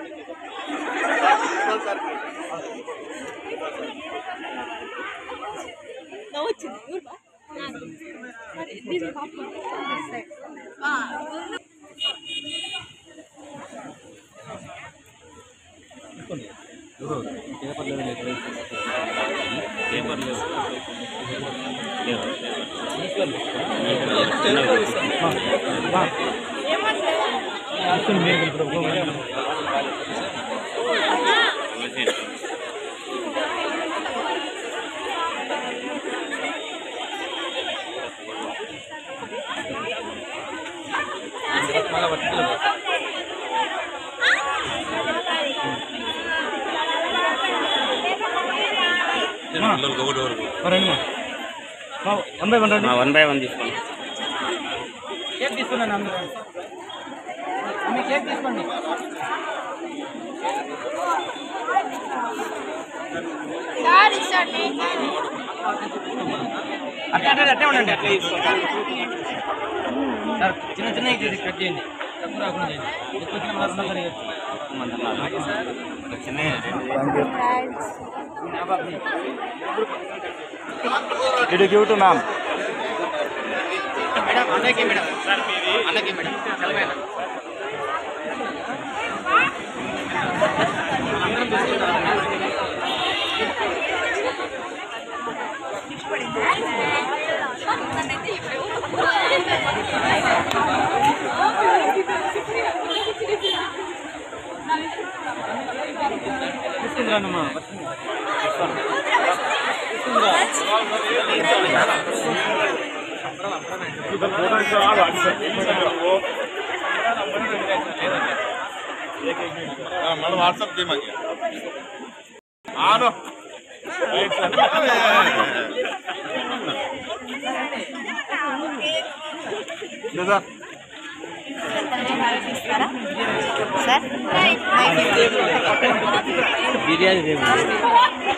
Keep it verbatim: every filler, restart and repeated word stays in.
One by one తీసుకోండి. Cake తీసుకున్నాను అందరూ మీ కేక్ తీసుకోండి. అట్లా అట్లా అట్లే ఉండండి. అట్లా తీసుకోండి సార్. చిన్న చిన్న కట్ చేయండి. తక్కువ రాకుండా చేయండి. ఎక్కువ చిన్న Did you give to ma'am? Madam అన్నకి మేడం సార్ మీది అన్నకి మేడం చలవేనా అందరం తీసుకుంటాం. తీసుకుంటానమ్మా. मैडम व्हाट्सएप दे मांगे बिरयानी